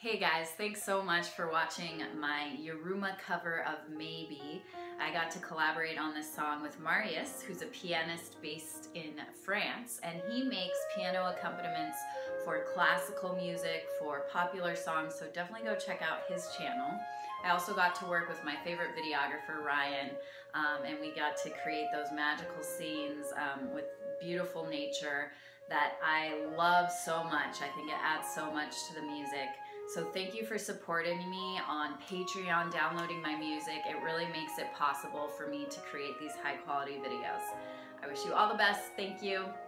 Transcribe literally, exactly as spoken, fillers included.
Hey guys, thanks so much for watching my Yuruma cover of Maybe. I got to collaborate on this song with Marius, who's a pianist based in France, and he makes piano accompaniments for classical music, for popular songs, so definitely go check out his channel. I also got to work with my favorite videographer, Ryan, um, and we got to create those magical scenes um, with beautiful nature that I love so much. I think it adds so much to the music. So thank you for supporting me on Patreon, downloading my music. It really makes it possible for me to create these high quality videos. I wish you all the best. Thank you.